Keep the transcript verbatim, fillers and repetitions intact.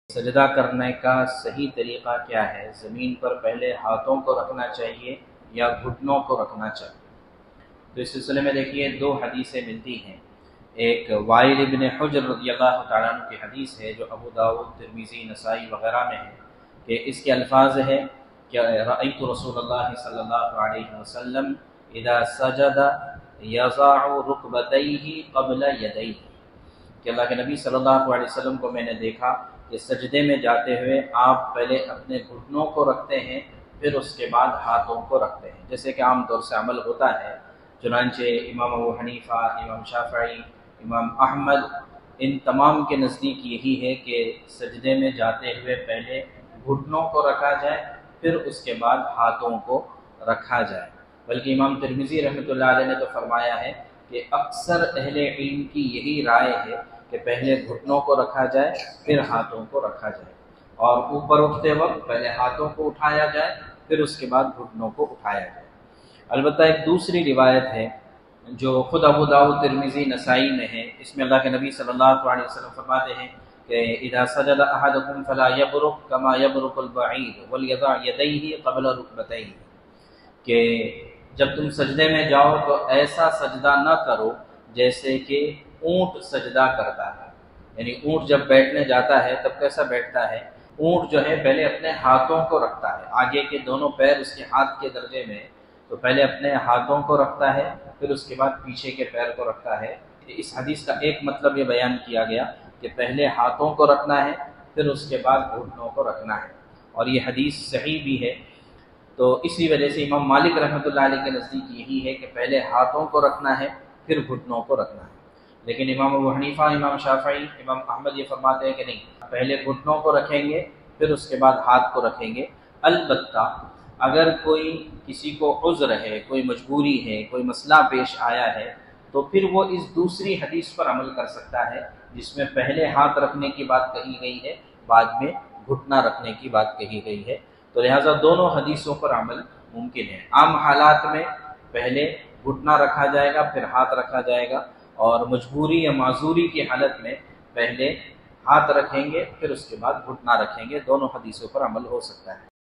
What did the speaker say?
سجدہ کرنے کا صحیح طریقہ کیا ہے؟ زمین پر پہلے ہاتھوں کو رکھنا چاہیے یا گھٹنوں کو رکھنا چاہیے؟ تو اس سلسلے میں دیکھیے دو حدیثیں ملتی ہیں۔ ایک وائل ابن حجر رضی اللہ تعالیٰ عنہ کی حدیث ہے جو ابو داؤد، ترمذی، نسائی وغیرہ میں ہے کہ اس کے الفاظ ہے کہ رأیت رسول اللہ صلی اللہ علیہ وسلم اذا سجد یضع رکبتیہ قبل یدیہ، کہ اللہ کے نبی صلی اللہ علیہ وسلم کو میں نے دیکھا کہ سجدے میں جاتے ہوئے آپ پہلے اپنے گھٹنوں کو رکھتے ہیں پھر اس کے بعد ہاتھوں کو رکھتے ہیں، جیسے کہ عام طور سے عمل ہوتا ہے۔ چنانچہ امام ابو حنیفہ، امام شافعی، امام احمد، ان تمام کے نزدیک یہی ہے کہ سجدے میں جاتے ہوئے پہلے گھٹنوں کو رکھا جائے پھر اس کے بعد ہاتھوں کو رکھا جائے۔ بلکہ امام ترمذی رحمۃ اللہ علیہ نے تو فرمایا ہے کہ اکثر اہل علم کی یہی رائے ہے کہ پہلے گھٹنوں کو رکھا جائے پھر ہاتھوں کو رکھا جائے، اور اوپر اٹھتے وقت پہلے ہاتھوں کو اٹھایا جائے پھر اس کے بعد گھٹنوں کو اٹھایا جائے۔ البتہ ایک دوسری روایت ہے جو خود ابو داؤد، ترمذی، نسائی میں ہے، اس میں اللہ کے نبی صلی اللہ علیہ وسلم فرماتے ہیں کہ اذا سجد احدکم فلا یبرک کما یبرک البعیر ولیضع یدیہ قبل رکبتیہ، کہ جب تم سجدے میں جاؤ تو ایسا سجدہ نہ کرو جیسے کہ اونٹ سجدہ کرتا ہے، یعنی اونٹ جب بیٹھنے جاتا ہے تب کیسا بیٹھتا ہے؟ اونٹ جو ہے پہلے اپنے ہاتھوں کو رکھتا ہے، آگے کے دونوں پیر اس کے ہاتھ کے درجے میں، تو پہلے اپنے ہاتھوں کو رکھتا ہے پھر اس کے بعد پیچھے کے پیر کو رکھتا ہے۔ اس حدیث کا ایک مطلب یہ بیان کیا گیا کہ پہلے ہاتھوں کو رکھنا ہے پھر اس کے بعد گھٹنوں کو رکھنا ہے، اور یہ حدیث صحیح بھی ہے۔ تو اسی وجہ سے امام مالک رحمۃ اللہ علیہ کے نزدیک یہی ہے کہ پہلے ہاتھوں کو رکھنا ہے پھر گھٹنوں کو رکھنا ہے، لیکن امام ابو حنیفہ، امام شافعی، امام احمد یہ فرماتے ہیں کہ نہیں، پہلے گھٹنوں کو رکھیں گے پھر اس کے بعد ہاتھ کو رکھیں گے۔ البتہ اگر کوئی کسی کو عذر ہے، کوئی مجبوری ہے، کوئی مسئلہ پیش آیا ہے تو پھر وہ اس دوسری حدیث پر عمل کر سکتا ہے جس میں پہلے ہاتھ رکھنے کی بات کہی گئی ہے، بعد میں گھٹنا رکھنے کی بات کہی گئی ہے، تو لہٰذا دونوں حدیثوں پر عمل ممکن ہے۔ عام حالات میں پہلے گھٹنا رکھا جائے گا پھر ہاتھ رکھا جائے گا، اور مجبوری یا معذوری کی حالت میں پہلے ہاتھ رکھیں گے پھر اس کے بعد گھٹنا رکھیں گے، دونوں حدیثوں پر عمل ہو سکتا ہے۔